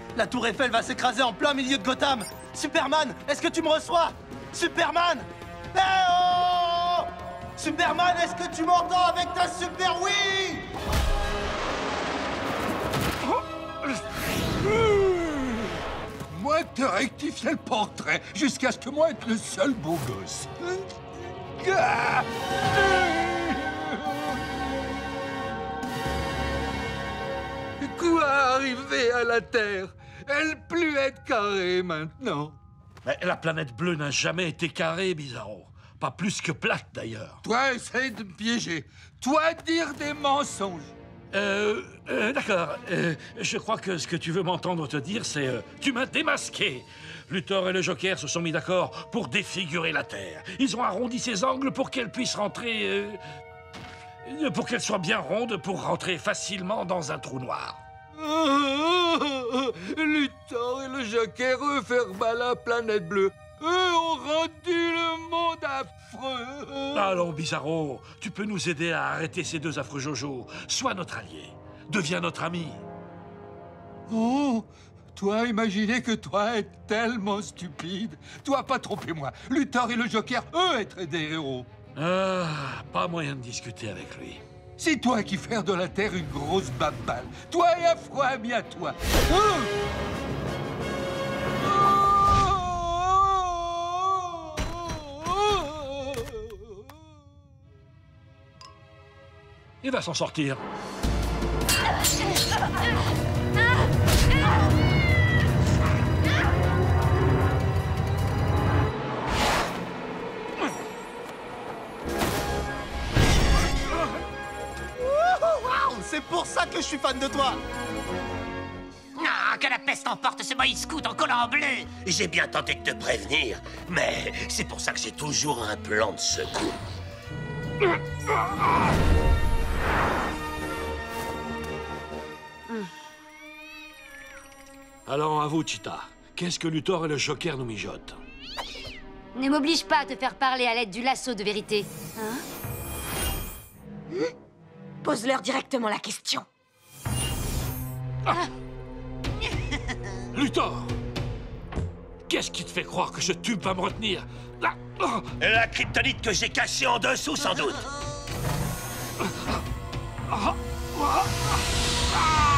La tour Eiffel va s'écraser en plein milieu de Gotham. Superman, est-ce que tu me reçois? Superman! Eh oh! Superman, est-ce que tu m'entends avec ta super oui? Moi, te rectifier le portrait jusqu'à ce que moi être le seul beau gosse. Quoi arriver à la Terre? Elle plus être carrée maintenant. Mais la planète bleue n'a jamais été carrée, Bizarro. Pas plus que plate, d'ailleurs. Toi, essaye de me piéger. Toi, dire des mensonges. D'accord. Je crois que ce que tu veux m'entendre te dire, c'est... tu m'as démasqué. Luthor et le Joker se sont mis d'accord pour défigurer la Terre. Ils ont arrondi ses angles pour qu'elle puisse rentrer... pour qu'elle soit bien ronde pour rentrer facilement dans un trou noir. Luthor et le Joker, eux, faire mal à la planète bleue. Eux ont rendu le monde affreux. Allons, Bizarro, tu peux nous aider à arrêter ces deux affreux Jojo. Sois notre allié. Deviens notre ami. Oh, toi, imaginez que toi est tellement stupide. Toi, pas tromper-moi. Luthor et le Joker, eux, être des héros. Ah, pas moyen de discuter avec lui. C'est toi qui faire de la Terre une grosse baballe. Toi et affreux ami à toi. Il va s'en sortir. C'est pour ça que je suis fan de toi. Ah, que la peste emporte ce Boy Scout en collant en bleu! J'ai bien tenté de te prévenir, mais c'est pour ça que j'ai toujours un plan de secours. Alors, à vous, Cheetah. Qu'est-ce que Luthor et le Joker nous mijotent? Ne m'oblige pas à te faire parler à l'aide du lasso de vérité. Pose-leur directement la question. Luthor! Qu'est-ce qui te fait croire que ce tube va me retenir? Là. La kryptonite que j'ai cachée en dessous, sans doute. Ah!